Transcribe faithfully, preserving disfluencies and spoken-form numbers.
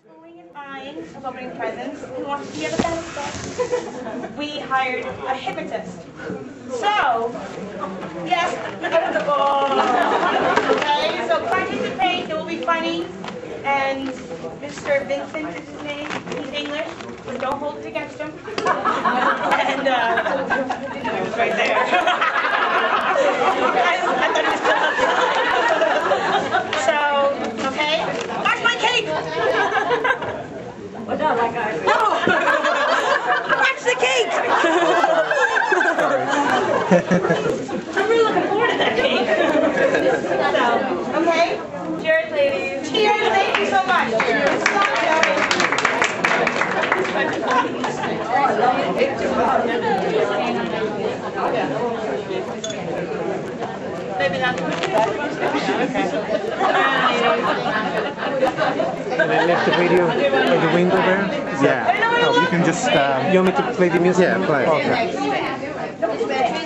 Schooling and buying of opening presents. Who wants to be at the best? We hired a hypnotist. So, yes, okay, so participate, it will be funny. And Mister Vincent is his name. He's English, but don't hold it against him. And, uh, it's right there. So, okay, watch my cake! Well, not like I No! Watch the cake! I'm really looking forward to that cake. So, okay? Cheers, ladies. Cheers, thank you so much. Cheers. Maybe not. Can I left the radio at the window there? Yeah. Oh, you can just. Um, you want me to play the music? Yeah, play. Okay.